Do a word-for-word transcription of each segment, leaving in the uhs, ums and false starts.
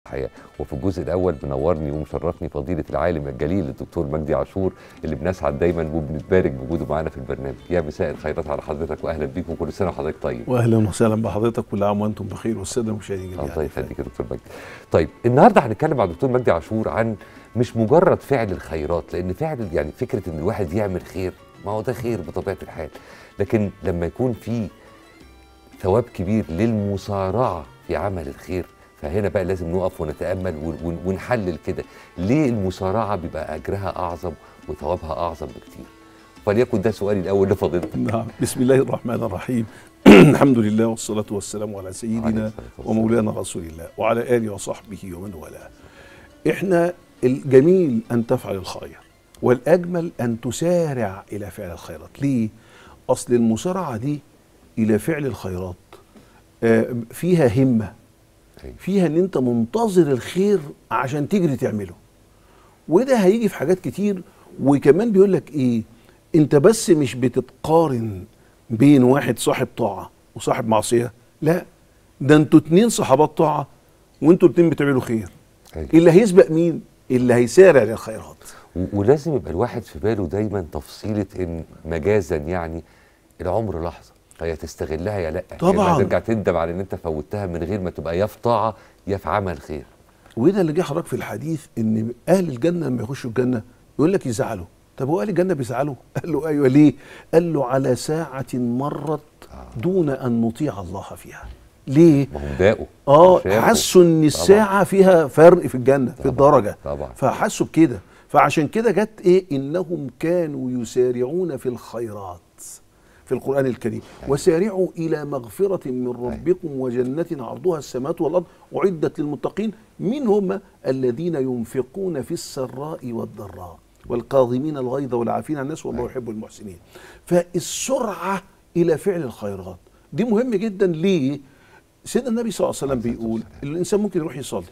الحقيقة. وفي الجزء الأول منورني ومشرفني فضيلة العالم الجليل الدكتور مجدي عاشور اللي بنسعد دايما وبنتبارك بوجوده معانا في البرنامج. يا مساء الخيرات على حضرتك وأهلا بيك وكل سنة وحضرتك طيب. وأهلا وسهلا بحضرتك، كل عام وأنتم بخير والسادة المشاهدين جميعا. الله يخليك يا دكتور مجدي. طيب النهارده هنتكلم مع الدكتور مجدي عاشور عن مش مجرد فعل الخيرات، لأن فعل يعني فكرة إن الواحد يعمل خير ما هو ده خير بطبيعة الحال، لكن لما يكون في ثواب كبير للمسارعة في عمل الخير فهنا بقى لازم نقف ونتأمل ونحلل كده ليه المسارعة بيبقى أجرها أعظم وثوابها أعظم بكتير. فليكن ده سؤالي الأول لفضيلتك. نعم، بسم الله الرحمن الرحيم. الحمد لله والصلاة والسلام على سيدنا ومولانا رسول الله وعلى آله وصحبه ومن والاه. إحنا الجميل أن تفعل الخير والأجمل أن تسارع إلى فعل الخيرات. ليه؟ أصل المسارعة دي إلى فعل الخيرات فيها همة، فيها ان انت منتظر الخير عشان تجري تعمله، وده هيجي في حاجات كتير. وكمان بيقول لك ايه، انت بس مش بتتقارن بين واحد صاحب طاعة وصاحب معصية، لا ده انتوا اتنين صحابات طاعة وانتوا الاتنين بتعملوا خير. أيوة. اللي هيسبق مين؟ اللي هيسارع للخيرات. ولازم يبقى الواحد في باله دايما تفصيلة ان مجازا يعني العمر لحظة، فهي تستغلها يا لا طبعا، يعني ترجع تندم على ان انت فوتها من غير ما تبقى يا في طاعه يا في عمل خير. وده اللي جه حضرتك في الحديث ان اهل الجنه لما يخشوا الجنه يقول لك يزعلوا. طب هو اهل الجنه بيزعلوا؟ قال له ايوه. ليه؟ قال له على ساعه مرت دون ان نطيع الله فيها. ليه؟ ما هم داقوا اه حسوا ان الساعه فيها فرق في الجنه طبعًا. في الدرجه طبعا، فحسوا بكده. فعشان كده جت ايه، انهم كانوا يسارعون في الخيرات في القرآن الكريم. أيوة. وسارعوا إلى مغفرة من ربكم. أيوة. وجنة عرضها السماوات والأرض أعدت للمتقين. من هم؟ الذين ينفقون في السراء والضراء والكاظمين الغيظ والعافين عن الناس والله أيوة. يحب المحسنين. فالسرعة إلى فعل الخيرات دي مهم جدا. ليه؟ سيدنا النبي صلى الله عليه وسلم بيقول الإنسان ممكن يروح يصلي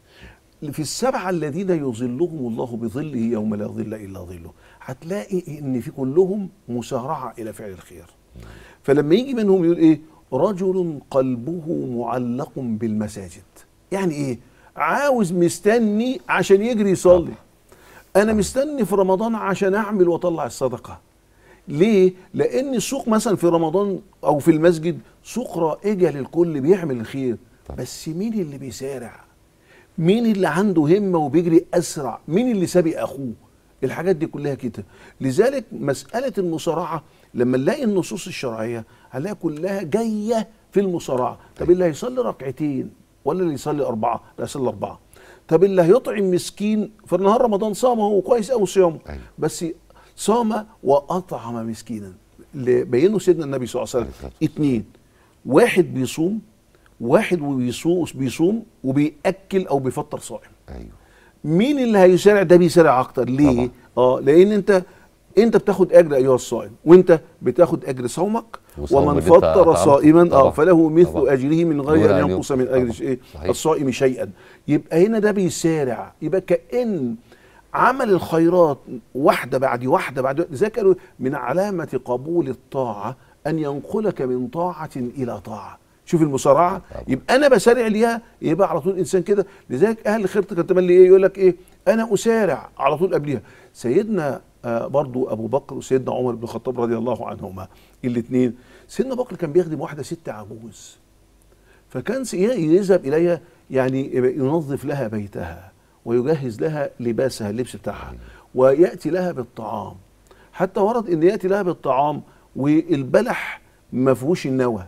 في السبعة الذين يظلهم الله بظله يوم لا ظل إلا ظله، هتلاقي ان في كلهم مسارعة الى فعل الخير. فلما يجي منهم يقول ايه، رجل قلبه معلق بالمساجد. يعني ايه؟ عاوز مستني عشان يجري يصلي. انا مستني في رمضان عشان اعمل واطلع الصدقة. ليه؟ لان السوق مثلا في رمضان او في المسجد سوق رائجة للكل بيعمل الخير، بس مين اللي بيسارع؟ مين اللي عنده همة وبيجري اسرع؟ مين اللي سابق اخوه؟ الحاجات دي كلها كده. لذلك مسألة المسارعة لما نلاقي النصوص الشرعية هنلاقي كلها جاية في المسارعة. طب اللي هيصلي ركعتين ولا اللي يصلي أربعة؟ لا يصلي أربعة. طب اللي هيطعم مسكين في نهار رمضان صام، هو كويس أوي صيامه، بس صام وأطعم مسكينا. بينه سيدنا النبي صلى الله عليه وسلم اتنين، واحد بيصوم، واحد بيصوم وبيأكل أو بيفطر صائم. أيوه. مين اللي هيسارع؟ ده بيسارع اكتر. ليه؟ طبعا. اه لان انت انت بتاخد اجر ايها الصائم، وانت بتاخد اجر صومك. ومن فطر صائما اه فله مثل طبعا. اجره من غير ان ينقص من اجر ايه الصائم شيئا. يبقى هنا ده بيسارع. يبقى كأن عمل الخيرات واحده بعد واحده بعد. زي قالوا من علامه قبول الطاعه ان ينقلك من طاعه الى طاعه. شوف المسارعه، يبقى انا بسارع ليها، يبقى على طول انسان كده. لذلك اهل الخير كان تملي ايه، يقول لك ايه، انا اسارع على طول قبليها. سيدنا آه برضو ابو بكر وسيدنا عمر بن الخطاب رضي الله عنهما الاثنين. سيدنا بكر كان بيخدم واحده ست عجوز، فكان يذهب اليها يعني ينظف لها بيتها ويجهز لها لباسها اللبس بتاعها وياتي لها بالطعام. حتى ورد ان ياتي لها بالطعام والبلح ما فيهوش النوى.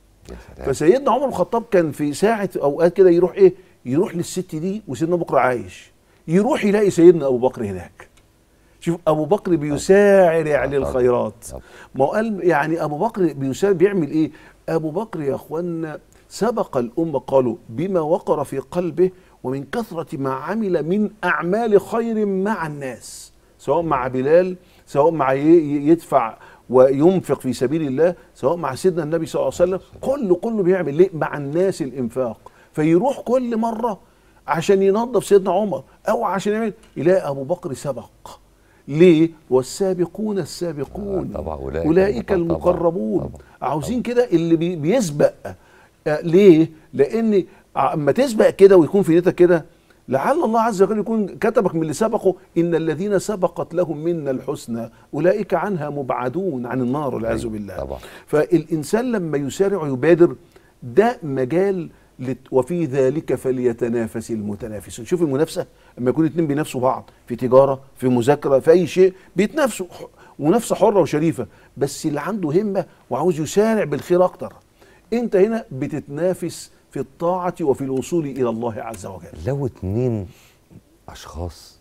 فسيدنا عمر بن الخطاب كان في ساعة اوقات كده يروح ايه، يروح للست دي وسيدنا ابو بكر عايش، يروح يلاقي سيدنا ابو بكر هناك. شوف ابو بكر بيسارع للخيرات. ما قال يعني ابو بكر بيسارع بيعمل ايه؟ ابو بكر يا اخوانا سبق الامه، قالوا بما وقر في قلبه ومن كثرة ما عمل من اعمال خير مع الناس، سواء مع بلال، سواء مع يدفع وينفق في سبيل الله، سواء مع سيدنا النبي صلى الله عليه وسلم. كله كله بيعمل ليه؟ مع الناس الانفاق. فيروح كل مره عشان ينظف سيدنا عمر او عشان يعمل، يلاقي ابو بكر سبق. ليه؟ والسابقون السابقون طبعا اولئك, أولئك المقربون. عاوزين كده اللي بي بيسبق. آه ليه؟ لان اما تسبق كده ويكون في نيتك كده، لعل الله عز وجل يكون كتبك من اللي سبقوا، ان الذين سبقت لهم منا الحسنى اولئك عنها مبعدون عن النار والعياذ بالله. طبعا. فالانسان لما يسارع ويبادر ده مجال لت... وفي ذلك فليتنافس المتنافسون. شوف المنافسه لما يكون اتنين بينافسوا بعض في تجاره، في مذاكره، في اي شيء بيتنافسوا، منافسه حره وشريفه، بس اللي عنده همه وعاوز يسارع بالخير اكتر. انت هنا بتتنافس في الطاعه وفي الوصول الى الله عز وجل. لو اتنين اشخاص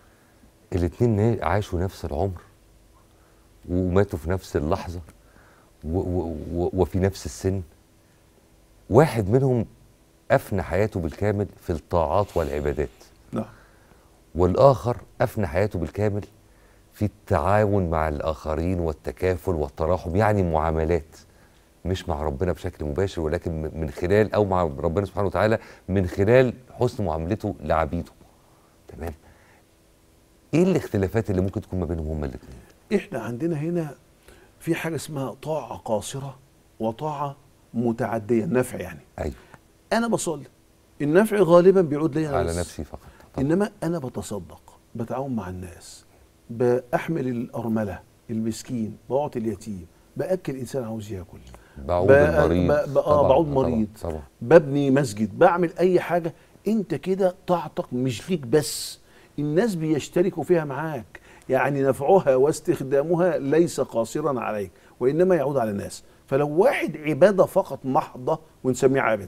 الاتنين عاشوا نفس العمر وماتوا في نفس اللحظه و و و وفي نفس السن، واحد منهم أفنى حياته بالكامل في الطاعات والعبادات، نعم، والآخر أفنى حياته بالكامل في التعاون مع الآخرين والتكافل والتراحم، يعني معاملات مش مع ربنا بشكل مباشر ولكن من خلال، أو مع ربنا سبحانه وتعالى من خلال حسن معاملته لعبيده. تمام؟ إيه الاختلافات اللي ممكن تكون ما بينهم هما الاثنين؟ إحنا عندنا هنا في حاجة اسمها طاعة قاصرة وطاعة متعدية، النفع يعني. أيوه. أنا بصلي، النفع غالبا بيعود لي على نفسي فقط طبعا. إنما أنا بتصدق، بتعاون مع الناس، بأحمل الأرملة المسكين، بعطي اليتيم، بأكل إنسان عاوز ياكل، بعود المريض، ب... ب... آه بعود مريض، طبعا. طبعا. ببني مسجد، بعمل أي حاجة. أنت كده طاعتك مش ليك بس، الناس بيشتركوا فيها معاك، يعني نفعها واستخدامها ليس قاصرا عليك وإنما يعود على الناس. فلو واحد عبادة فقط محضة ونسميه عابد،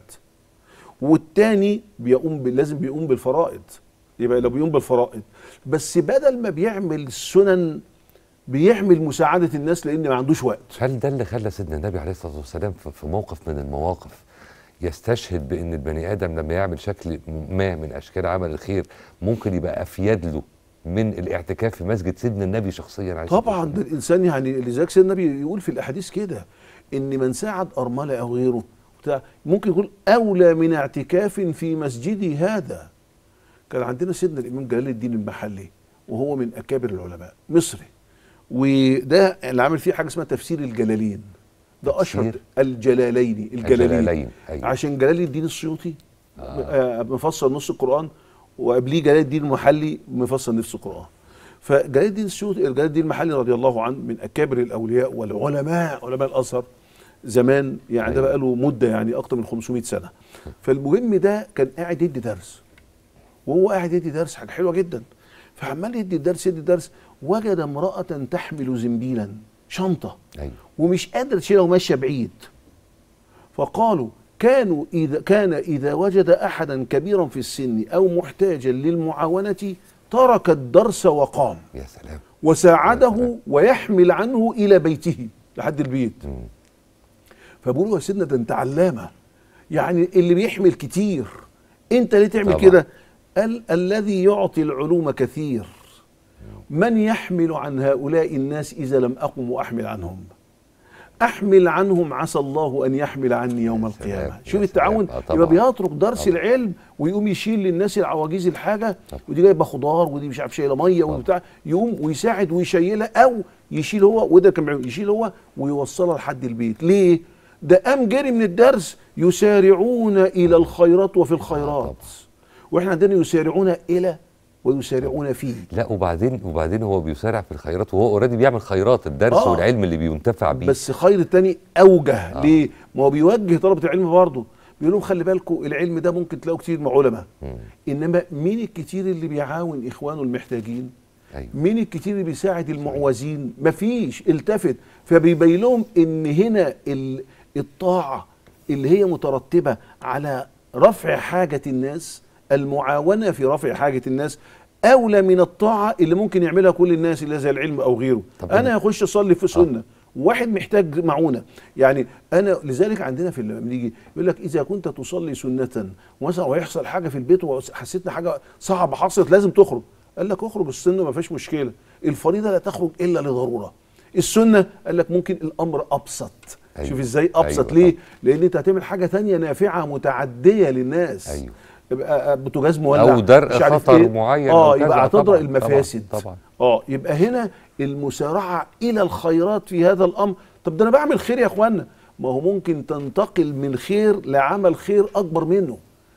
والتاني بيقوم ب... لازم بيقوم بالفرائض، يبقى لو بيقوم بالفرائض بس بدل ما بيعمل السنن بيعمل مساعدة الناس لأن ما عندوش وقت. هل ده اللي خلى سيدنا النبي عليه الصلاة والسلام في موقف من المواقف يستشهد بأن البني آدم لما يعمل شكل ما من أشكال عمل الخير ممكن يبقى أفيد له من الاعتكاف في مسجد سيدنا النبي شخصيا؟ طبعا ده الإنسان يعني لذلك سيدنا النبي يقول في الأحاديث كده إن من ساعد أرملة أو غيره ممكن يقول أولى من اعتكاف في مسجدي هذا. كان عندنا سيدنا الإمام جلال الدين المحلي وهو من أكابر العلماء مصري، وده اللي عامل فيه حاجه اسمها تفسير الجلالين، ده اشهر الجلالين الجلالين, الجلالين. أيوة. عشان جلال الدين السيوطي آه. مفسر نص القران، وقبليه جلال الدين المحلي مفسر نص القران. فجلال الدين السيوطي جلال الدين المحلي رضي الله عنه من اكابر الاولياء والعلماء، علماء الازهر زمان يعني. أيوة. ده بقى له مده يعني اكتر من خمسمائة سنه. فالمهم ده كان قاعد يدي درس، وهو قاعد يدي درس حاجه حلوه جدا، فعمال يدي الدرس يدي الدرس وجد امرأة تحمل زنبيلا، شنطة. أيوة. ومش قادرة تشيلها وماشية بعيد. فقالوا كانوا إذا كان إذا وجد أحدا كبيرا في السن أو محتاجا للمعاونة ترك الدرس وقام. يا سلام. وساعده يا سلام. ويحمل عنه إلى بيته لحد البيت. م. فبقولوا يا سيدنا ده أنت علامة، يعني اللي بيحمل كتير أنت ليه تعمل كده؟ قال الذي يعطي العلوم كثير، من يحمل عن هؤلاء الناس إذا لم أقم وأحمل عنهم؟ أحمل عنهم عسى الله أن يحمل عني يوم القيامة. شوف التعاون، يبقى بيترك درس طبعا. العلم ويقوم يشيل للناس العواجيز الحاجة، ودي جايبة خضار ودي مش عارف شايلة مية وبتاع، يقوم ويساعد ويشيلها، أو يشيل هو، وده كان بيعمل يشيل هو ويوصلها لحد البيت. ليه؟ ده قام جري من الدرس يسارعون إلى الخيرات وفي الخيرات، وإحنا عندنا يسارعون إلى ويسارعون فيه. لا وبعدين وبعدين هو بيسارع في الخيرات وهو اوريدي بيعمل خيرات، الدرس آه. والعلم اللي بينتفع بيه، بس خير التاني اوجه. آه. ليه؟ ما هو بيوجه طلبه العلم برضه، بيقول لهم خلي بالكم العلم ده ممكن تلاقوا كتير مع علماء، انما مين الكتير اللي بيعاون اخوانه المحتاجين؟ أيوة. مين الكتير اللي بيساعد المعوزين؟ مفيش. التفت. فبيبين لهم ان هنا الطاعه اللي هي مترتبه على رفع حاجه الناس، المعاونة في رفع حاجة الناس أولى من الطاعة اللي ممكن يعملها كل الناس اللي زي العلم أو غيره. أنا هخش أصلي في سنة آه. واحد محتاج معونة، يعني أنا لذلك عندنا في لما بنيجي يقول لك إذا كنت تصلي سنة مثلا ويحصل حاجة في البيت وحسيت إن حاجة صعبة حصلت لازم تخرج، قال لك اخرج السنة ما فيش مشكلة، الفريضة لا تخرج إلا لضرورة، السنة قال لك ممكن الأمر أبسط. أيوة. شوف إزاي أبسط. أيوة. ليه؟ لأن أنت هتعمل حاجة تانية نافعة متعدية للناس. أيوة. يبقى بوتاجاز مولع او درء خطر إيه؟ معين اه يبقى هتضرب المفاسد. طبعا, طبعا اه يبقى هنا المسارعه الى الخيرات في هذا الامر. طب ده انا بعمل خير يا اخوانا، ما هو ممكن تنتقل من خير لعمل خير اكبر منه،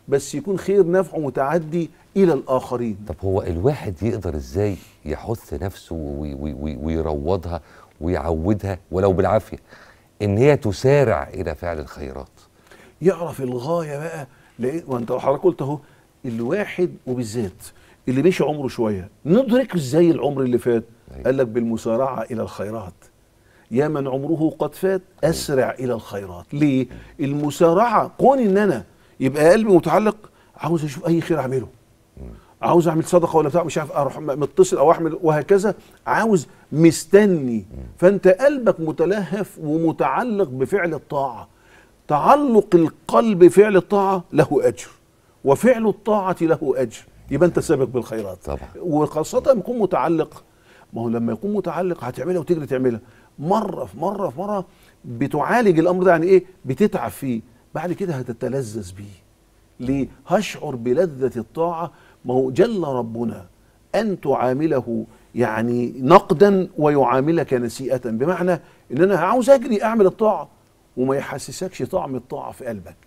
بس يكون خير نفعه متعدي الى الاخرين. طب هو الواحد يقدر ازاي يحث نفسه وي وي وي ويروضها ويعودها ولو بالعافيه ان هي تسارع الى فعل الخيرات؟ يعرف الغايه بقى، لان وانت حضرتك قلت اهو الواحد وبالذات اللي مشي عمره شويه ندرك ازاي العمر اللي فات. أيوة. قال لك بالمسارعه الى الخيرات. يا من عمره قد فات اسرع الى الخيرات. ليه؟ المسارعه كون ان انا يبقى قلبي متعلق عاوز اشوف اي خير اعمله، عاوز اعمل صدقه ولا بتاع مش عارف اروح متصل او اعمل وهكذا، عاوز مستني. فانت قلبك متلهف ومتعلق بفعل الطاعه. تعلق القلب بفعل الطاعه له اجر، وفعل الطاعه له اجر، يبقى انت سابق بالخيرات طبعا. وخاصه لما يكون متعلق. ما هو لما يكون متعلق هتعملها وتجري تعملها مره في مره في مره، بتعالج الامر ده. يعني ايه؟ بتتعب فيه، بعد كده هتتلذذ بيه. ليه؟ هشعر بلذة الطاعة. ما هو جل ربنا أن تعامله يعني نقدا ويعاملك نسيئة، بمعنى إن أنا عاوز أجري أعمل الطاعة وما يحسسكش طعم الطاعة في قلبك.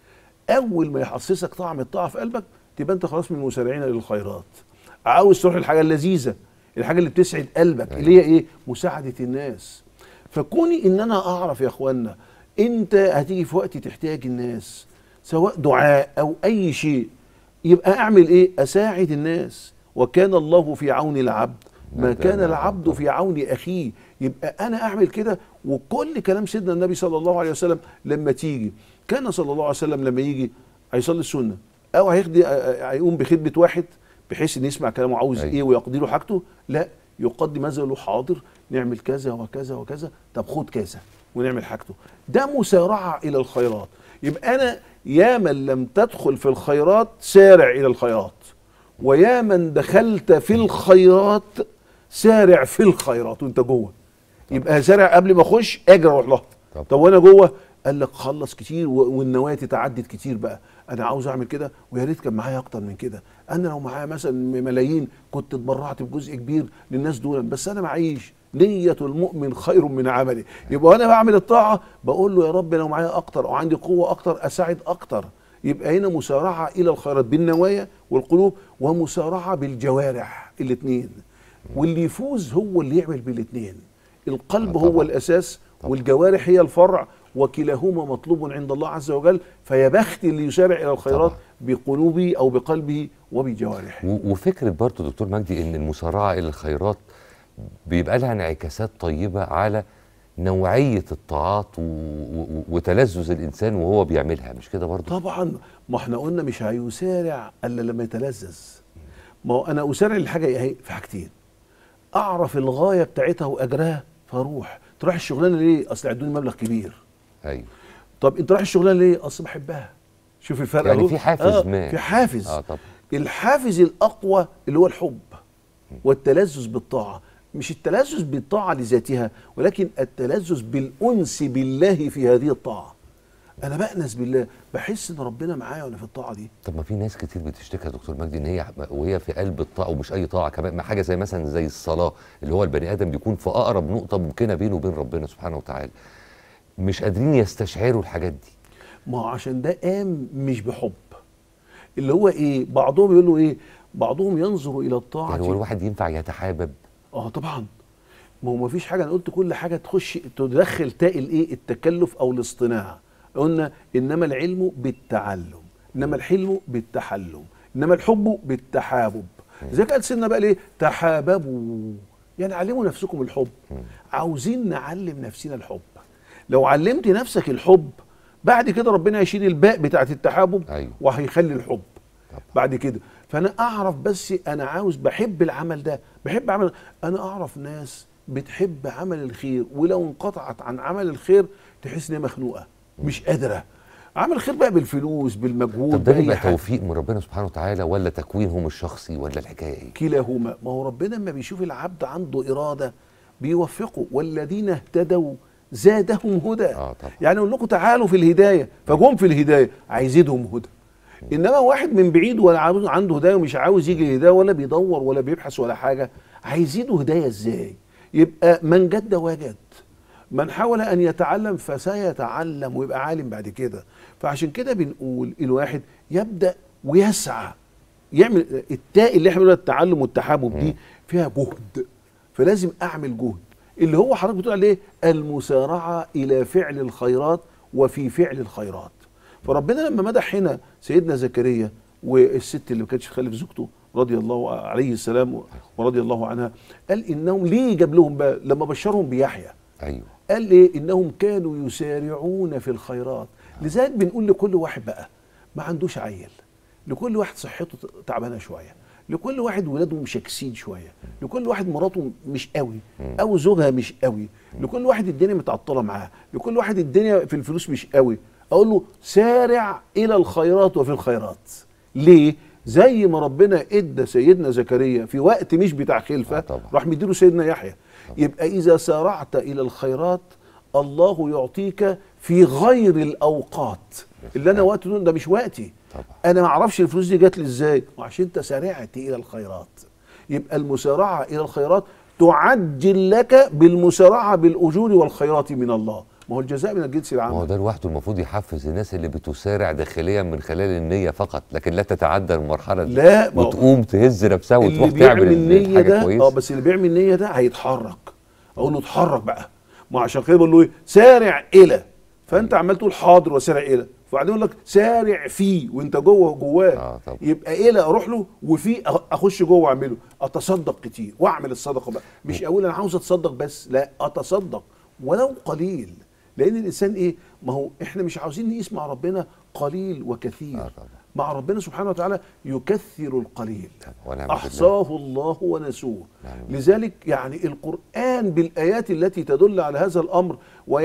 أول ما يحسسك طعم الطاعة في قلبك تبقى أنت خلاص من المسارعين للخيرات. عاوز تروح الحاجة اللذيذة، الحاجة اللي بتسعد قلبك، اللي هي إيه؟ مساعدة الناس. فكوني إن أنا أعرف يا إخوانا أنت هتيجي في وقت تحتاج الناس، سواء دعاء أو أي شيء، يبقى أعمل إيه؟ أساعد الناس. وكان الله في عون العبد ما كان العبد في عون أخيه. يبقى أنا أعمل كده. وكل كلام سيدنا النبي صلى الله عليه وسلم لما تيجي، كان صلى الله عليه وسلم لما يجي هيصلي السنة أو هيخدي هيقوم بخدمة واحد بحيث إن يسمع كلامه عاوز أي. إيه ويقضي له حاجته، لا يقدم هذا له حاضر نعمل كذا وكذا وكذا، طب خد كذا ونعمل حاجته. ده مسارعة إلى الخيرات. يبقى أنا يا من لم تدخل في الخيرات سارع إلى الخيرات، ويا من دخلت في الخيرات سارع في الخيرات وانت جوه. يبقى سارع قبل ما اخش اجري اروح لها. طب, طب وانا جوه قال لك خلص كتير والنوايا تتعدد كتير بقى. انا عاوز اعمل كده ويا ريت كان معايا اكتر من كده. انا لو معايا مثلا ملايين كنت اتبرعت بجزء كبير للناس دول، بس انا معيش. نية المؤمن خير من عمله. يبقى انا بعمل الطاعه بقول له يا رب لو معايا اكتر او عندي قوه اكتر اساعد اكتر. يبقى هنا مسارعه الى الخيرات بالنوايا والقلوب، ومسارعه بالجوارح الاثنين. واللي يفوز هو اللي يعمل بالاثنين. القلب هو الاساس والجوارح هي الفرع، وكلاهما مطلوب عند الله عز وجل. فيا بخت اللي يسارع الى الخيرات بقلوبه او بقلبه وبجوارحه. وفكره برضه دكتور مجدي ان المسارعه الى الخيرات بيبقى لها انعكاسات طيبه على نوعيه الطاعات وتلذذ الانسان وهو بيعملها، مش كده برضه؟ طبعا. ما احنا قلنا مش هيسارع الا لما يتلذذ. ما هو انا اسارع للحاجه اهي في حاجتين: اعرف الغايه بتاعتها واجرها فاروح. تروح الشغلانه ليه؟ اصل ادوني مبلغ كبير. ايوه. طب انت رايح الشغلانه ليه؟ اصل بحبها. شوف الفرق يعني في حافز. آه ما في حافز. اه طب الحافز الاقوى اللي هو الحب والتلذذ بالطاعه. مش التلذذ بالطاعه لذاتها، ولكن التلذذ بالانس بالله في هذه الطاعه. انا بأنس بالله، بحس ان ربنا معايا وانا في الطاعه دي. طب ما في ناس كتير بتشتكي يا دكتور مجدي ان هي وهي في قلب الطاعه، ومش اي طاعه كمان، ما حاجه زي مثلا زي الصلاه، اللي هو البني ادم بيكون في اقرب نقطه ممكنه بينه وبين ربنا سبحانه وتعالى، مش قادرين يستشعروا الحاجات دي. ما هو عشان ده قام مش بحب. اللي هو ايه؟ بعضهم يقول له ايه؟ بعضهم ينظر الى الطاعه. يعني هو الواحد ينفع يتحابب؟ اه طبعا. ما هو ما فيش حاجه، انا قلت كل حاجه تخش تدخل تاء الايه؟ التكلف او الاصطناع. قلنا انما العلم بالتعلم، انما الحلم بالتحلم، انما الحب بالتحابب. زي قال سيدنا بقى ليه؟ تحاببوا، يعني علموا نفسكم الحب. عاوزين نعلم نفسنا الحب. لو علمت نفسك الحب بعد كده ربنا يشيل الباء بتاعت التحابب. أيوه. وهيخلي الحب بعد كده. فانا اعرف بس انا عاوز بحب العمل ده، بحب عمل. انا اعرف ناس بتحب عمل الخير ولو انقطعت عن عمل الخير تحس ان هي مخنوقه مش قادره. عمل الخير بقى بالفلوس بالمجهود. طب ده بيبقى توفيق من ربنا سبحانه وتعالى ولا تكوينهم الشخصي ولا الحكايه ايه؟ كلاهما. ما هو ربنا لما بيشوف العبد عنده اراده بيوفقه. والذين اهتدوا زادهم هدى. آه طبعا. يعني اقول لكم تعالوا في الهدايه فجم في الهدايه هيزيدهم هدى. انما واحد من بعيد ولا عنده هدايه ومش عاوز يجي الهدايه ولا بيدور ولا بيبحث ولا حاجه، هيزيده هدايه ازاي؟ يبقى من جد وجد، من حاول ان يتعلم فسيتعلم ويبقى عالم بعد كده. فعشان كده بنقول الواحد يبدا ويسعى يعمل التاء اللي احنا بنقول التعلم والتحابب دي فيها جهد، فلازم اعمل جهد اللي هو حضرتك بتقول عليه المسارعه الى فعل الخيرات وفي فعل الخيرات. فربنا لما مدح هنا سيدنا زكريا والست اللي ما كانتش تخلف زوجته رضي الله عليه السلام ورضي الله عنها، قال انهم ليه جاب لهم بقى لما بشرهم بيحيى؟ ايوه قال ايه؟ انهم كانوا يسارعون في الخيرات. لذلك بنقول لكل واحد بقى ما عندوش عيل، لكل واحد صحته تعبانه شويه، لكل واحد ولاده مشاكسين شويه، لكل واحد مراته مش قوي او زوجها مش قوي، لكل واحد الدنيا متعطله معاه، لكل واحد الدنيا في الفلوس مش قوي، اقول له سارع الى الخيرات وفي الخيرات. ليه؟ زي ما ربنا ادى سيدنا زكريا في وقت مش بتاع خلفه آه راح مديله سيدنا يحيى. يبقى اذا سارعت الى الخيرات الله يعطيك في غير الاوقات اللي انا وقت ده مش وقتي طبعا. انا ما اعرفش الفلوس دي جات لي ازاي، وعشان انت سارعت الى الخيرات. يبقى المسارعه الى الخيرات تعجل لك بالمسارعه بالاجور والخيرات من الله، ما هو الجزاء من الجنس العام. ما هو ده لوحده المفروض يحفز الناس اللي بتسارع داخليا من خلال النية فقط، لكن لا تتعدى المرحلة دي لا وتقوم تهز نفسها وتروح اللي تعمل بيعمل النية حاجة ده كويسة. اه بس اللي بيعمل النية ده هيتحرك، اقول له اتحرك بقى، ما عشان كده بقول له ايه؟ سارع الى، فانت عمال تقول حاضر وسارع الى، وبعدين يقول لك سارع فيه وانت جوه جواه. آه يبقى الى اروح له وفي اخش جوه واعمله، اتصدق كتير واعمل الصدقه بقى، مش اقول انا عاوز اتصدق بس، لا اتصدق ولو قليل. لان الانسان ايه؟ ما هو احنا مش عاوزين نقيس مع ربنا قليل وكثير. آه مع ربنا سبحانه وتعالى يكثر القليل، ونعم احصاه الله ونسوه. نعم. لذلك يعني القرآن بالآيات التي تدل على هذا الأمر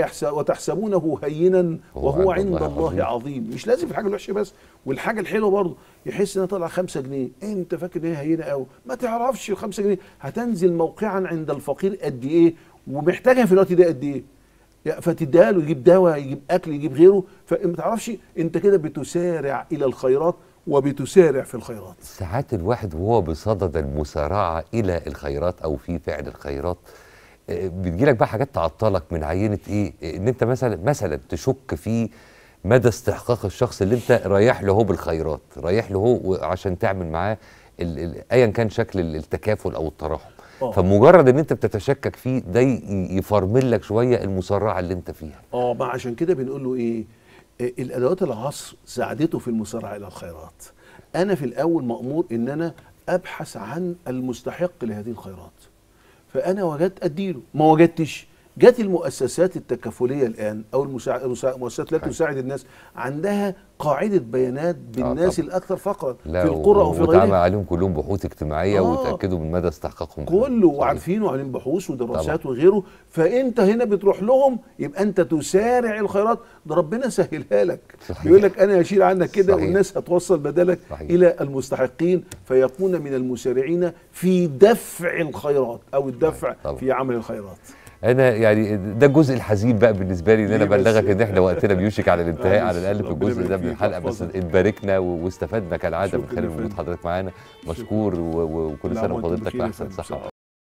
وتحسبونه هينا وهو عند الله, الله عظيم. مش لازم الحاجة الوحشة بس، والحاجة الحلوة برضه يحس انها طالعة خمسة جنيه، انت فاكر ان هي هينة قوي، ما تعرفش الخمسة جنيه هتنزل موقعا عند الفقير قد ايه ومحتاجها في الوقت ده قد ايه، فتديها له يجيب دواء يجيب اكل يجيب غيره، فما تعرفش انت كده بتسارع الى الخيرات وبتسارع في الخيرات. ساعات الواحد وهو بصدد المسارعة إلى الخيرات أو في فعل الخيرات بتجيلك بقى حاجات تعطلك من عينة إيه؟ إن أنت مثلا مثلا تشك في مدى استحقاق الشخص اللي أنت رايح له هو بالخيرات، رايح له هو عشان تعمل معاه أيا كان شكل التكافل أو التراحم. أوه. فمجرد ان انت بتتشكك فيه ده يفرمل لك شويه المسارعه اللي انت فيها. اه ما عشان كده بنقول له ايه؟ الادوات العصر ساعدته في المسارعه الى الخيرات. انا في الاول مامور ان انا ابحث عن المستحق لهذه الخيرات، فانا وجدت اديله، ما وجدتش جت المؤسسات التكافليه الان او المساعد المؤسسات التي تساعد الناس عندها قاعده بيانات بالناس آه الاكثر فقرا في القرى او في غيرها، وتعمل عليهم كلهم بحوث اجتماعيه آه وتاكدوا من مدى استحقاقهم كله، وعارفين وعاملين بحوث ودراسات وغيره. فانت هنا بتروح لهم يبقى انت تسارع الخيرات، ده ربنا سهلها لك. يقول لك انا هشيل عنك كده والناس هتوصل بدلك صحيح. الى المستحقين فيكون من المسارعين في دفع الخيرات او الدفع طبعا. في عمل الخيرات. انا يعني ده الجزء الحزين بقى بالنسبه لي ان انا بلغك ان احنا وقتنا بيوشك على الانتهاء على الاقل في الجزء ده من الحلقه، بس اتباركنا واستفدنا كالعاده من خلال وجود حضرتك معانا. مشكور وكل سنه وفضيلتك باحسن صحه.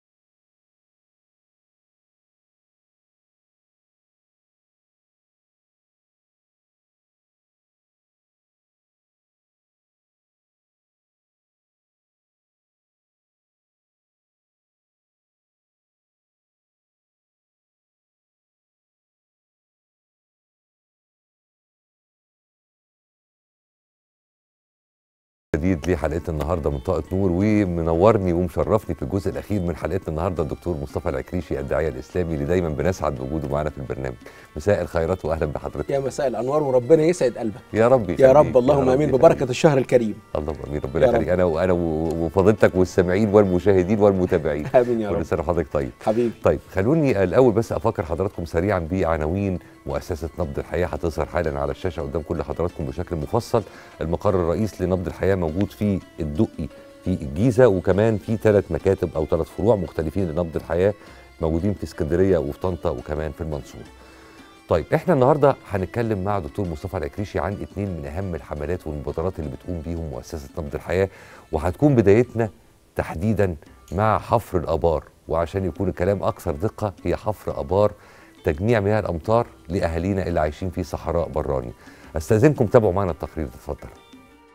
جديد لحلقتنا النهارده من طاقة نور، ومنورني ومشرفني في الجزء الاخير من حلقتنا النهارده الدكتور مصطفى العكريشي الداعيه الاسلامي اللي دايما بنسعد بوجوده معانا في البرنامج. مساء الخيرات واهلا بحضرتك. يا مساء الانوار وربنا يسعد قلبك. يا رب يا رب اللهم امين ببركه الشهر الكريم. اللهم امين ربنا يخليك انا وانا وفضيلتك والسامعين والمشاهدين والمتابعين. امين يا رب. كل سنه وحضرتك طيب. حبيبي. طيب خلوني الاول بس افكر حضراتكم سريعا بعناوين مؤسسه نبض الحياه هتظهر حالا على الشاشه قدام كل حضراتكم بشكل مفصل. المقر الرئيس لنبض الحياه موجود في الدقي في الجيزه، وكمان في ثلاث مكاتب او ثلاث فروع مختلفين لنبض الحياه موجودين في اسكندريه وفي طنطا وكمان في المنصوره. طيب احنا النهارده هنتكلم مع دكتور مصطفى العكريشي عن اثنين من اهم الحملات والمبادرات اللي بتقوم بيهم مؤسسه نبض الحياه، وهتكون بدايتنا تحديدا مع حفر الابار، وعشان يكون الكلام اكثر دقه هي حفر ابار تجميع مياه الامطار لاهالينا اللي عايشين في صحراء براني. استاذنكم تابعوا معنا التقرير ده، اتفضل.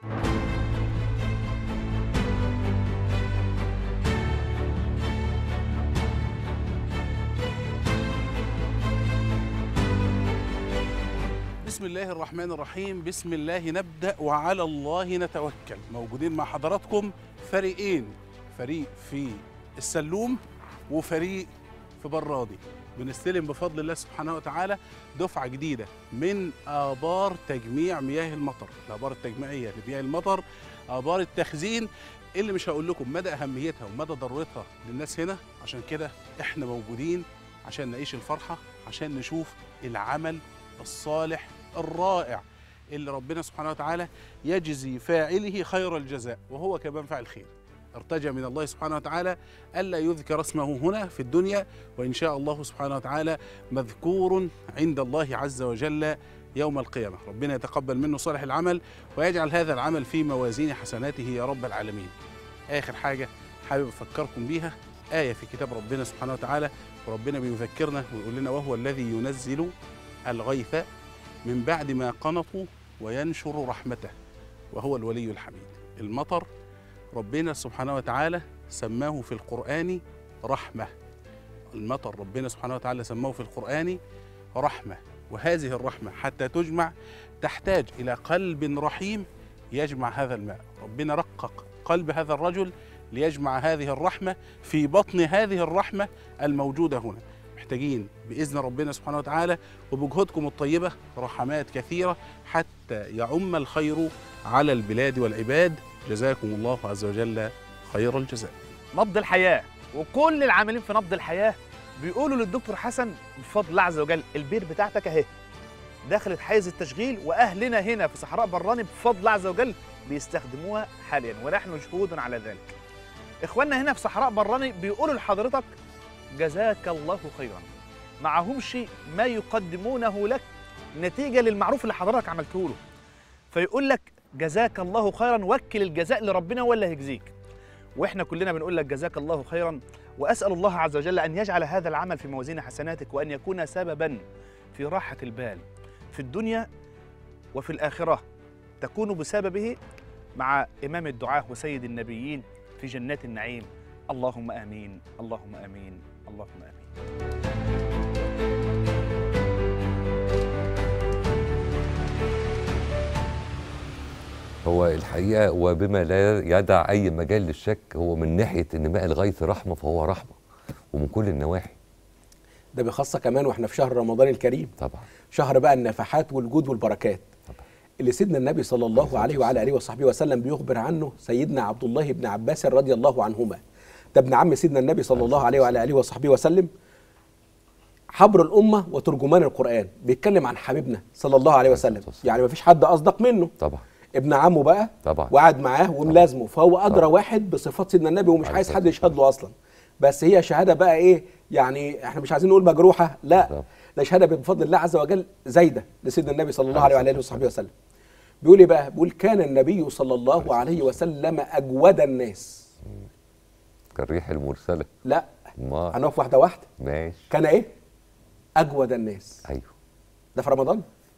بسم الله الرحمن الرحيم. بسم الله نبدأ وعلى الله نتوكل. موجودين مع حضراتكم فريقين، فريق في السلوم وفريق في برادي. بنستلم بفضل الله سبحانه وتعالى دفعة جديدة من آبار تجميع مياه المطر، الآبار التجميعية لمياه المطر، آبار التخزين اللي مش هقول لكم مدى أهميتها ومدى ضرورتها للناس هنا. عشان كده احنا موجودين عشان نعيش الفرحة، عشان نشوف العمل الصالح الرائع اللي ربنا سبحانه وتعالى يجزي فاعله خير الجزاء، وهو كمان فاعل خير. ارتجى من الله سبحانه وتعالى ألا يذكر اسمه هنا في الدنيا، وإن شاء الله سبحانه وتعالى مذكور عند الله عز وجل يوم القيامة. ربنا يتقبل منه صالح العمل ويجعل هذا العمل في موازين حسناته يا رب العالمين. آخر حاجة حابب أفكركم بيها آية في كتاب ربنا سبحانه وتعالى، وربنا بيذكرنا ويقول لنا: وهو الذي ينزل الغيث من بعد ما قنطوا وينشر رحمته وهو الولي الحميد. المطر ربنا سبحانه وتعالى سماه في القرآن رحمة. المطر ربنا سبحانه وتعالى سماه في القرآن رحمة، وهذه الرحمة حتى تجمع تحتاج إلى قلب رحيم يجمع هذا الماء. ربنا رقق قلب هذا الرجل ليجمع هذه الرحمة في بطن هذه الرحمة الموجودة هنا. محتاجين بإذن ربنا سبحانه وتعالى وبجهودكم الطيبة رحمات كثيرة حتى يعم الخير على البلاد والعباد. جزاكم الله عز وجل خير الجزاء. نبض الحياة وكل العاملين في نبض الحياة بيقولوا للدكتور حسن بفضل الله عز وجل البير بتاعتك اهي دخلت حيز التشغيل، وأهلنا هنا في صحراء براني بفضل الله عز وجل بيستخدموها حاليا ونحن شهود على ذلك. إخواننا هنا في صحراء براني بيقولوا لحضرتك جزاك الله خيرا، معهمش ما يقدمونه لك نتيجة للمعروف اللي حضرتك عملته له، فيقول لك جزاك الله خيرا، وكل الجزاء لربنا ولا هيجزيك. واحنا كلنا بنقول لك جزاك الله خيرا، وأسأل الله عز وجل أن يجعل هذا العمل في موازين حسناتك، وأن يكون سببا في راحة البال في الدنيا وفي الآخرة، تكون بسببه مع إمام الدعاة وسيد النبيين في جنات النعيم. اللهم آمين، اللهم آمين، اللهم آمين. هو الحقيقة وبما لا يدع أي مجال للشك، هو من ناحية إن ماء الغيث رحمة فهو رحمة ومن كل النواحي. ده بخاصة كمان واحنا في شهر رمضان الكريم، طبعا شهر بقى النفحات والجود والبركات، طبعا. اللي سيدنا النبي صلى الله عليه وعلى آله وصحبه وسلم بيخبر عنه سيدنا عبد الله بن عباس رضي الله عنهما. ده ابن عم سيدنا النبي صلى الله عليه وعلى آله وصحبه وسلم، حبر الأمة وترجمان القرآن، بيتكلم عن حبيبنا صلى الله عليه وسلم، يعني ما فيش حد أصدق منه طبعا. ابن عمه بقى طبعا وقعد معاه وملازمه، فهو أدرى طبعا. واحد بصفات سيدنا النبي ومش عايز حد يشهد له أصلا، بس هي شهادة بقى إيه يعني، إحنا مش عايزين نقول مجروحة، لا ده شهادة بفضل الله عز وجل زايدة لسيدنا النبي صلى الله عليه وعلى آله وصحبه وسلم. بيقول إيه بقى؟ بيقول كان النبي صلى الله عليه وسلم أجود الناس. كالريح المرسلة. لا ما هنقف واحدة واحدة. ماشي. كان إيه؟ أجود الناس. أيوه. ده في رمضان؟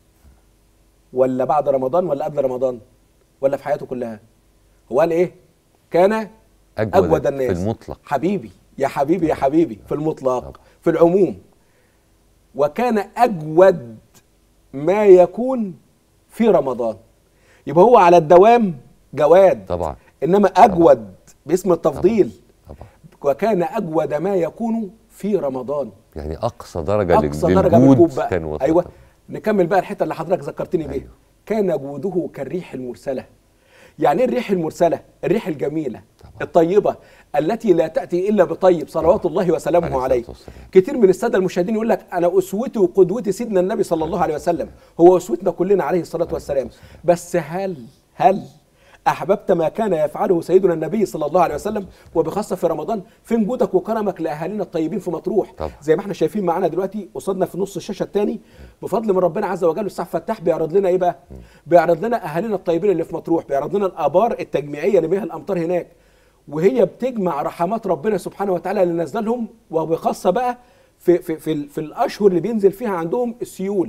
ولا بعد رمضان ولا قبل رمضان؟ ولا في حياته كلها؟ هو قال إيه؟ كان أجود, أجود الناس في المطلق. حبيبي يا حبيبي يا حبيبي في المطلق، في العموم. وكان أجود ما يكون في رمضان. يبقى هو على الدوام جواد طبعا، إنما أجود طبعا. باسم التفضيل طبعا. طبعا. وكان أجود ما يكون في رمضان، يعني أقصى درجة أقصى درجة للجود بقى. كان أيوة طبعا. نكمل بقى الحتة اللي حضرتك ذكرتني بيها. أيوة. كان جوده كالريح المرسلة. يعني ايه الريح المرسلة؟ الريح الجميلة طبعا. الطيبة التي لا تأتي إلا بطيب صلوات طبعا. الله وسلامه عليه. كتير من السادة المشاهدين يقول لك أنا أسوتي وقدوتي سيدنا النبي صلى الله عليه وسلم، هو أسوتنا كلنا عليه الصلاة والسلام، بس هل هل أحببت ما كان يفعله سيدنا النبي صلى الله عليه وسلم، وبخاصة في رمضان؟ فين جودك وكرمك لأهالينا الطيبين في مطروح طبعا. زي ما احنا شايفين معانا دلوقتي قصادنا في نص الشاشة الثاني بفضل من ربنا عز وجل السعف فتاح بيعرض لنا ايه بقى؟ بيعرض لنا أهالينا الطيبين اللي في مطروح، بيعرض لنا الآبار التجميعية لمياه الأمطار هناك، وهي بتجمع رحمات ربنا سبحانه وتعالى اللي نزل لهم، وبخاصة بقى في في في, في الأشهر اللي بينزل فيها عندهم السيول.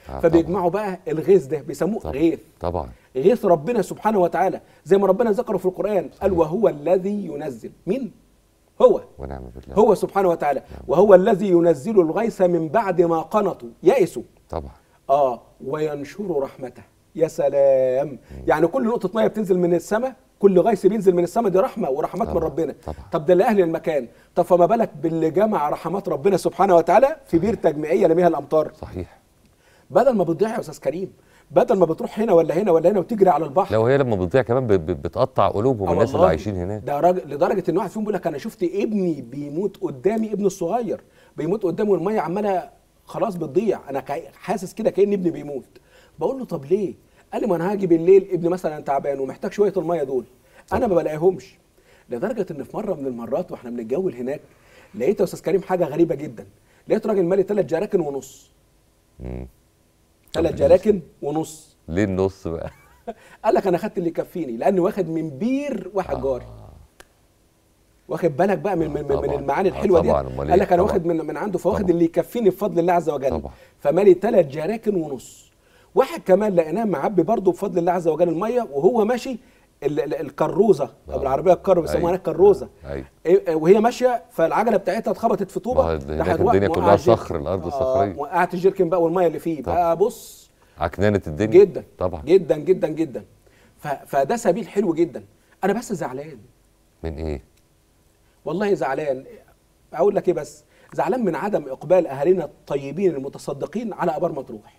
آه فبيجمعوا بقى الغيث ده بيسموه طبعا. غيث طبعا غيث ربنا سبحانه وتعالى، زي ما ربنا ذكره في القرآن قال وهو الذي ينزل. مين؟ هو ونعم بالله. هو سبحانه وتعالى. وهو الذي ينزل الغيث من بعد ما قنطوا يئسوا. طبعا اه وينشر رحمته. يا سلام. مم. يعني كل نقطة مية بتنزل من السماء، كل غيث بينزل من السماء دي رحمة ورحمات من ربنا. طبعا. طب ده لأهل المكان، طب فما بالك باللي جمع رحمات ربنا سبحانه وتعالى في بير تجميعية لمياه الأمطار. صحيح. بدل ما بتضيع يا أستاذ كريم، بدل ما بتروح هنا ولا هنا ولا هنا وتجري على البحر. لو هي لما بتضيع كمان ب- ب- بتقطع قلوبهم الناس اللي عايشين هناك. ده راجل لدرجه ان واحد فيهم بيقول لك انا شفت ابني بيموت قدامي، ابني الصغير بيموت قدامي والميه عماله خلاص بتضيع، انا كا- حاسس كده كأن ابني بيموت. بقول له طب ليه؟ قال لي ما انا هاجي بالليل ابني مثلا تعبان ومحتاج شويه الميه دول، انا ما بلاقيهمش. لدرجه ان في مره من المرات واحنا بنتجول هناك لقيت يا استاذ كريم حاجه غريبه جدا، لقيت راجل مالي ثلاث جراكن ونص. امم ثلاث جراكن ونص. ليه النص بقى؟ قال لك انا خدت اللي يكفيني لاني واخد من بير واحد جاري. واخد بالك بقى من من, من المعاني الحلوه دي. قال لك انا واخد من من عنده فواخد اللي يكفيني بفضل الله عز وجل. طبعا. فمالي ثلاث جراكن ونص. واحد كمان لقيناه معبي برضه بفضل الله عز وجل الميه وهو ماشي ال- ال- الكروزه او بالعربيه الكر بيسموها هناك كروزه. ايوه إيه، وهي ماشيه فالعجله بتاعتها اتخبطت في طوبه. هناك الدنيا كلها صخر، الارض الصخريه. وقعت الجيركن بقى والميه اللي فيه بقى بص عكنانه الدنيا جدا طبعا جدا جدا جدا. ف- فده سبيل حلو جدا. انا بس زعلان. من ايه؟ والله زعلان. اقول لك ايه بس، زعلان من عدم اقبال اهالينا الطيبين المتصدقين على ابار مطروح.